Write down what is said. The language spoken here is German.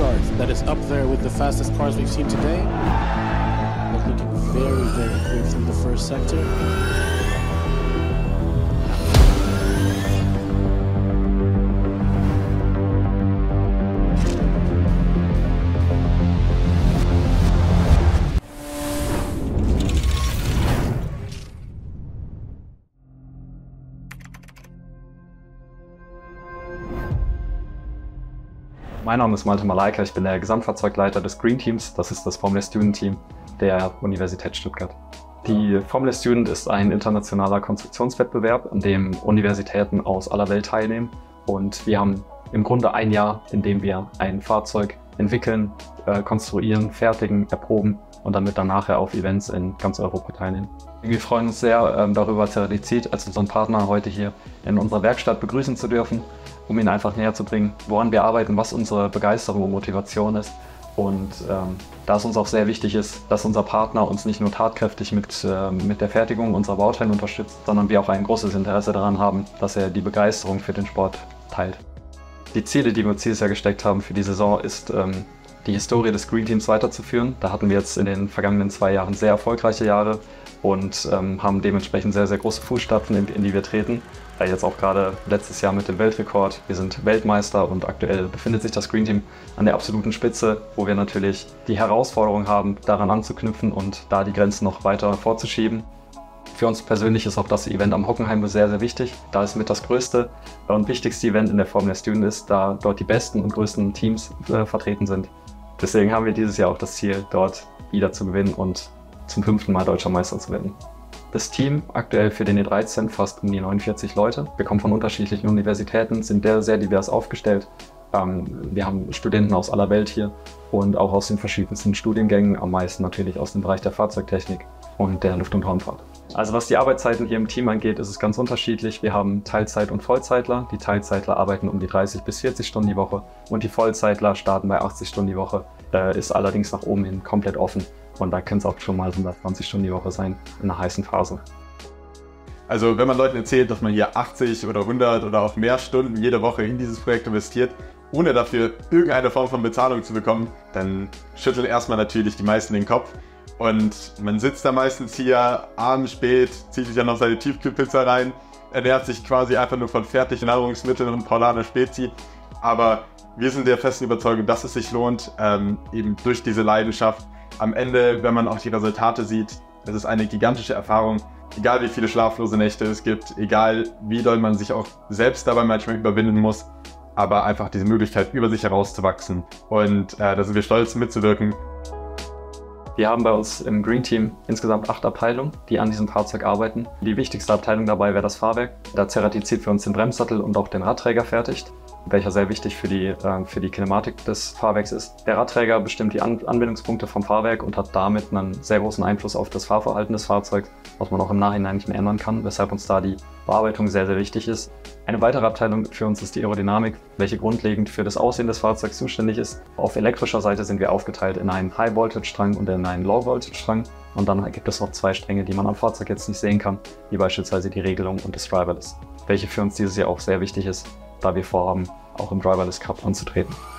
start. That is up there with the fastest cars we've seen today. But looking very, very quick through the first sector. Mein Name ist Malte Malaika, ich bin der Gesamtfahrzeugleiter des GreenTeams, das ist das Formula Student Team der Universität Stuttgart. Die Formula Student ist ein internationaler Konstruktionswettbewerb, an dem Universitäten aus aller Welt teilnehmen, und wir haben im Grunde ein Jahr, in dem wir ein Fahrzeug entwickeln, konstruieren, fertigen, erproben und damit dann nachher auf Events in ganz Europa teilnehmen. Wir freuen uns sehr darüber, CERATIZIT als unseren Partner heute hier in unserer Werkstatt begrüßen zu dürfen, um Ihnen einfach näher zu bringen, woran wir arbeiten, was unsere Begeisterung und Motivation ist. Und da es uns auch sehr wichtig ist, dass unser Partner uns nicht nur tatkräftig mit der Fertigung unserer Bauteile unterstützt, sondern wir auch ein großes Interesse daran haben, dass er die Begeisterung für den Sport teilt. Die Ziele, die wir uns dieses Jahr gesteckt haben für die Saison, ist, die Historie des GreenTeams weiterzuführen. Da hatten wir jetzt in den vergangenen 2 Jahren sehr erfolgreiche Jahre und haben dementsprechend sehr, sehr große Fußstapfen, in die wir treten. Jetzt auch gerade letztes Jahr mit dem Weltrekord. Wir sind Weltmeister und aktuell befindet sich das GreenTeam an der absoluten Spitze, wo wir natürlich die Herausforderung haben, daran anzuknüpfen und da die Grenzen noch weiter vorzuschieben. Für uns persönlich ist auch das Event am Hockenheim sehr, sehr wichtig, da es mit das größte und wichtigste Event in der Formula Student ist, da dort die besten und größten Teams vertreten sind. Deswegen haben wir dieses Jahr auch das Ziel, dort wieder zu gewinnen und zum 5. Mal Deutscher Meister zu werden. Das Team aktuell für den E13 fast um die 49 Leute. Wir kommen von unterschiedlichen Universitäten, sind sehr divers aufgestellt. Wir haben Studenten aus aller Welt hier und auch aus den verschiedensten Studiengängen, am meisten natürlich aus dem Bereich der Fahrzeugtechnik und der Luft- und Raumfahrt. Also was die Arbeitszeiten hier im Team angeht, ist es ganz unterschiedlich. Wir haben Teilzeit- und Vollzeitler. Die Teilzeitler arbeiten um die 30 bis 40 Stunden die Woche und die Vollzeitler starten bei 80 Stunden die Woche. Ist allerdings nach oben hin komplett offen. Und da können es auch schon mal 120 Stunden die Woche sein in einer heißen Phase. Also wenn man Leuten erzählt, dass man hier 80 oder 100 oder auch mehr Stunden jede Woche in dieses Projekt investiert, ohne dafür irgendeine Form von Bezahlung zu bekommen, dann schütteln erstmal natürlich die meisten den Kopf. Und man sitzt da meistens hier abends spät, zieht sich dann noch seine Tiefkühlpizza rein, ernährt sich quasi einfach nur von fertigen Nahrungsmitteln und Paulaner Spezi. Aber wir sind der festen Überzeugung, dass es sich lohnt, eben durch diese Leidenschaft. Am Ende, wenn man auch die Resultate sieht, das ist eine gigantische Erfahrung. Egal wie viele schlaflose Nächte es gibt, egal wie doll man sich auch selbst dabei manchmal überwinden muss, aber einfach diese Möglichkeit, über sich herauszuwachsen. Und da sind wir stolz mitzuwirken. Wir haben bei uns im GreenTeam insgesamt 8 Abteilungen, die an diesem Fahrzeug arbeiten. Die wichtigste Abteilung dabei wäre das Fahrwerk, da CERATIZIT für uns den Bremssattel und auch den Radträger fertigt, welcher sehr wichtig für die Kinematik des Fahrwerks ist. Der Radträger bestimmt die Anbindungspunkte vom Fahrwerk und hat damit einen sehr großen Einfluss auf das Fahrverhalten des Fahrzeugs, was man auch im Nachhinein nicht mehr ändern kann, weshalb uns da die Bearbeitung sehr, sehr wichtig ist. Eine weitere Abteilung für uns ist die Aerodynamik, welche grundlegend für das Aussehen des Fahrzeugs zuständig ist. Auf elektrischer Seite sind wir aufgeteilt in einen High-Voltage-Strang und in einen Low-Voltage-Strang. Und dann gibt es noch 2 Stränge, die man am Fahrzeug jetzt nicht sehen kann, wie beispielsweise die Regelung und das Driverless, welche für uns dieses Jahr auch sehr wichtig ist, da wir vorhaben, auch im Driverless Cup anzutreten.